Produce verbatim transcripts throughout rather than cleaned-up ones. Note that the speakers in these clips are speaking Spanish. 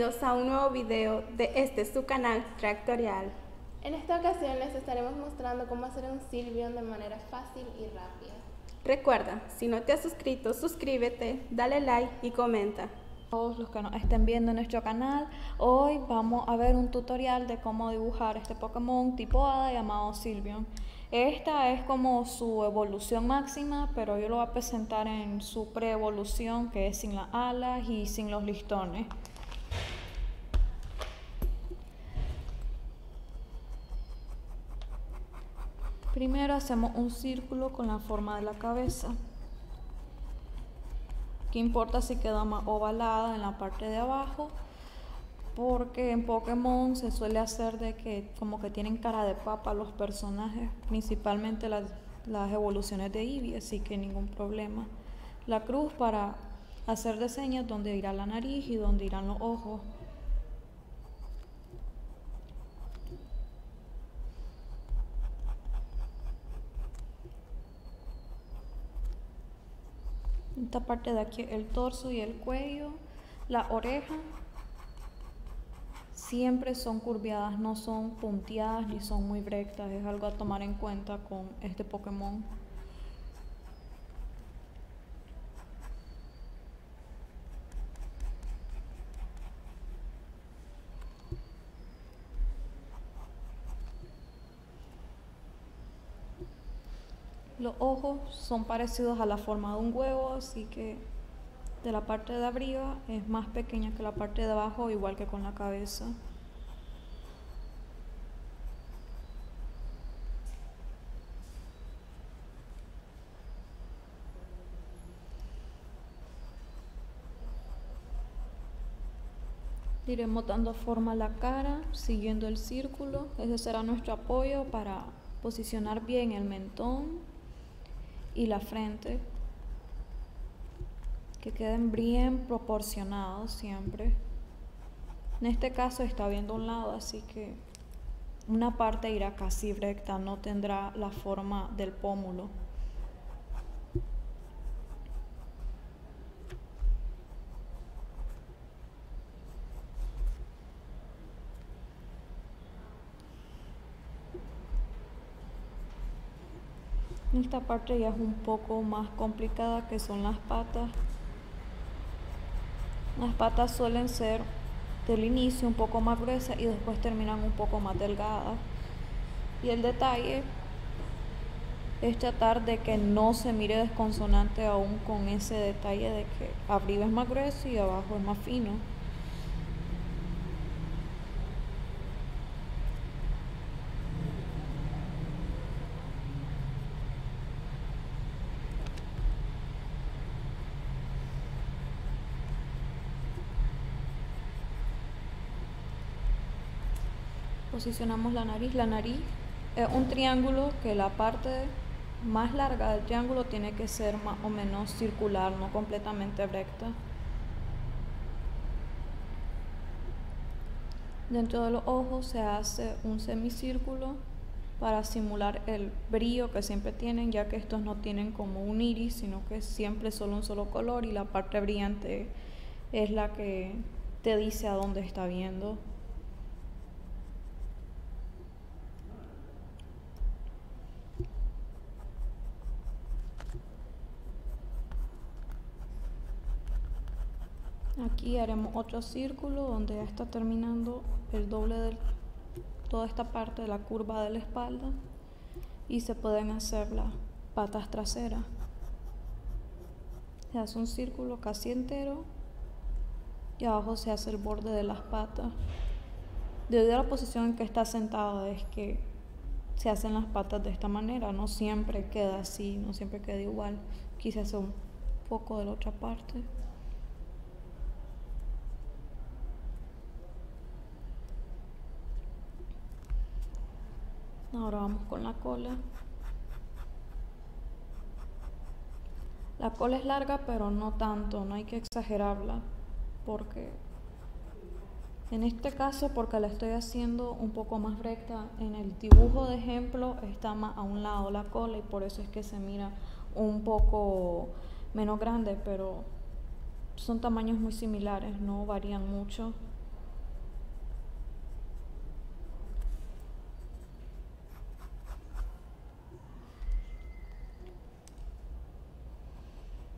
bienvenidos a un nuevo video de este su canal Tractorial. En esta ocasión les estaremos mostrando cómo hacer un Sylvion de manera fácil y rápida. Recuerda, si no te has suscrito, suscríbete, dale like y comenta. Todos los que nos estén viendo en nuestro canal, hoy vamos a ver un tutorial de cómo dibujar este Pokémon tipo Hada llamado Sylvion. Esta es como su evolución máxima, pero yo lo voy a presentar en su pre-evolución, que es sin las alas y sin los listones. Primero hacemos un círculo con la forma de la cabeza. ¿Qué importa si queda más ovalada en la parte de abajo? Porque en Pokémon se suele hacer de que como que tienen cara de papa los personajes, principalmente las, las evoluciones de Eevee, así que ningún problema. La cruz para hacer diseños donde irá la nariz y donde irán los ojos. Esta parte de aquí, el torso y el cuello, la oreja. Siempre son curviadas, no son punteadas ni son muy rectas, es algo a tomar en cuenta con este Pokémon. Los ojos son parecidos a la forma de un huevo, así que de la parte de arriba es más pequeña que la parte de abajo, igual que con la cabeza. Iremos dando forma a la cara, siguiendo el círculo. Ese será nuestro apoyo para posicionar bien el mentón y la frente. Que queden bien proporcionados siempre. En este caso está viendo un lado, así que una parte irá casi recta, no tendrá la forma del pómulo. Esta parte ya es un poco más complicada, que son las patas. Las patas suelen ser del inicio un poco más gruesas y después terminan un poco más delgadas. Y el detalle es tratar de que no se mire desconsonante aún con ese detalle de que arriba es más grueso y abajo es más fino. Posicionamos la nariz. La nariz es un triángulo que la parte más larga del triángulo tiene que ser más o menos circular, no completamente recta. Dentro de los ojos se hace un semicírculo para simular el brillo que siempre tienen, ya que estos no tienen como un iris, sino que es siempre solo un solo color, y la parte brillante es la que te dice a dónde está viendo. Aquí haremos otro círculo donde ya está terminando el doble de toda esta parte de la curva de la espalda, y se pueden hacer las patas traseras. Se hace un círculo casi entero y abajo se hace el borde de las patas. Debido a la posición en que está sentado es que se hacen las patas de esta manera, no siempre queda así, no siempre queda igual. Quise hacer un poco de la otra parte. Ahora vamos con la cola. La cola es larga, pero no tanto, no hay que exagerarla, porque en este caso, porque la estoy haciendo un poco más recta, en el dibujo de ejemplo está más a un lado la cola y por eso es que se mira un poco menos grande, pero son tamaños muy similares, no varían mucho.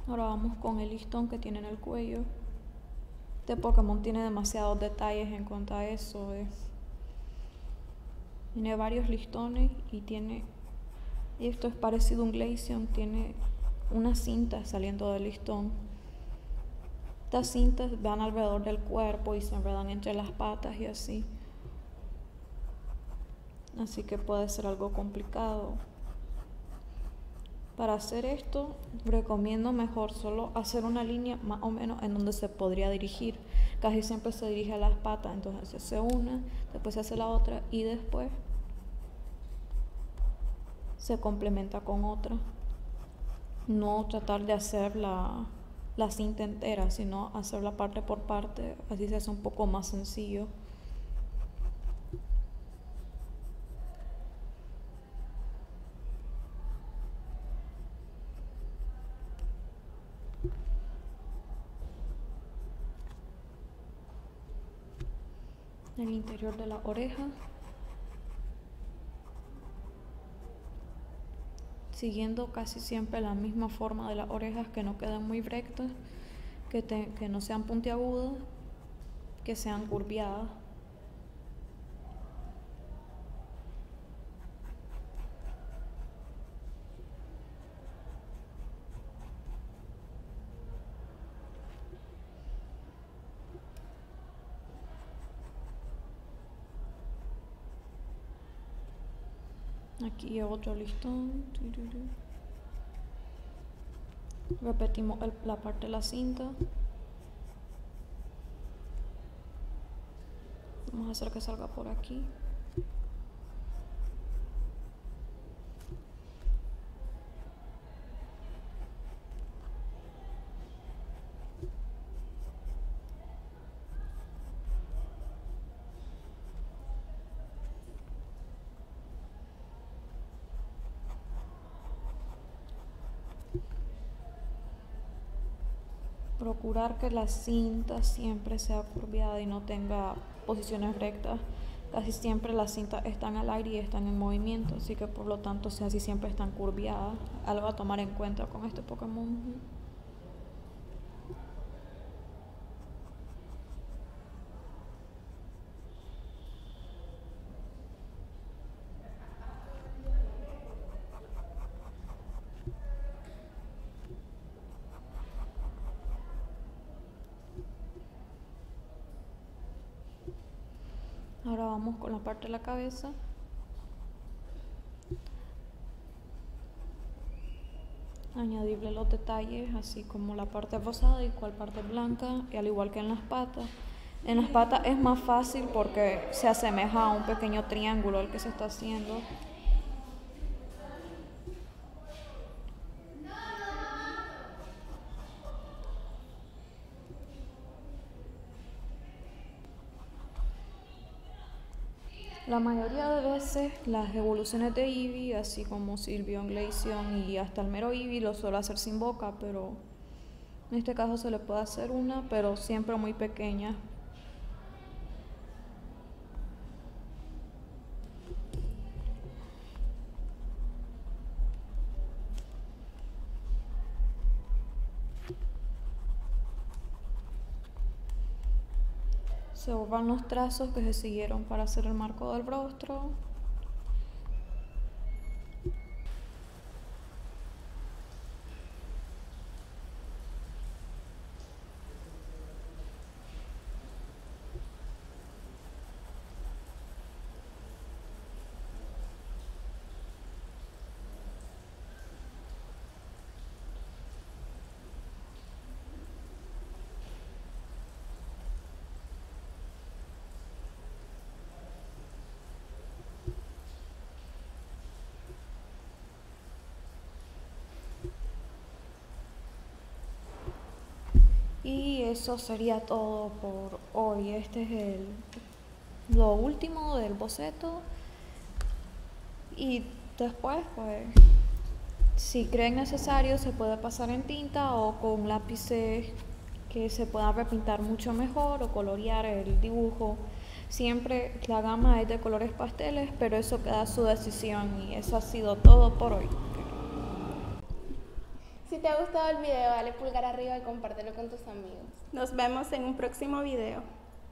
Ahora vamos con el listón que tiene en el cuello. Este Pokémon tiene demasiados detalles en cuanto a eso. Eh. Tiene varios listones y tiene... Y esto es parecido a un Glaceon, tiene una cinta saliendo del listón. Estas cintas van alrededor del cuerpo y se enredan entre las patas y así. Así que puede ser algo complicado. Para hacer esto, recomiendo mejor solo hacer una línea más o menos en donde se podría dirigir. Casi siempre se dirige a las patas, entonces se hace una, después se hace la otra y después se complementa con otra. No tratar de hacer la, la cinta entera, sino hacerla parte por parte, así se hace un poco más sencillo. El interior de la oreja, siguiendo casi siempre la misma forma de las orejas, que no queden muy rectas, que, te, que no sean puntiagudas, que sean curviadas. Aquí otro listón. Repetimos el, la parte de la cinta. Vamos a hacer que salga por aquí. Procurar que la cinta siempre sea curviada y no tenga posiciones rectas. Casi siempre las cintas están al aire y están en movimiento, así que por lo tanto casi siempre están curviadas. Algo a tomar en cuenta con este Pokémon. Ahora vamos con la parte de la cabeza. Añadirle los detalles, así como la parte rosada y cuál parte blanca, y al igual que en las patas. En las patas es más fácil porque se asemeja a un pequeño triángulo el que se está haciendo. La mayoría de veces las evoluciones de Eevee, así como Sylveon, Glaceon y hasta el mero Eevee, lo suelo hacer sin boca, pero en este caso se le puede hacer una, pero siempre muy pequeña. Se borran los trazos que se siguieron para hacer el marco del rostro. Y eso sería todo por hoy. Este es el, lo último del boceto. Y después, pues, si creen necesario, se puede pasar en tinta o con lápices que se puedan repintar mucho mejor o colorear el dibujo. Siempre la gama es de colores pasteles, pero eso queda a su decisión. Y eso ha sido todo por hoy. Si te ha gustado el video, dale pulgar arriba y compártelo con tus amigos. Nos vemos en un próximo video.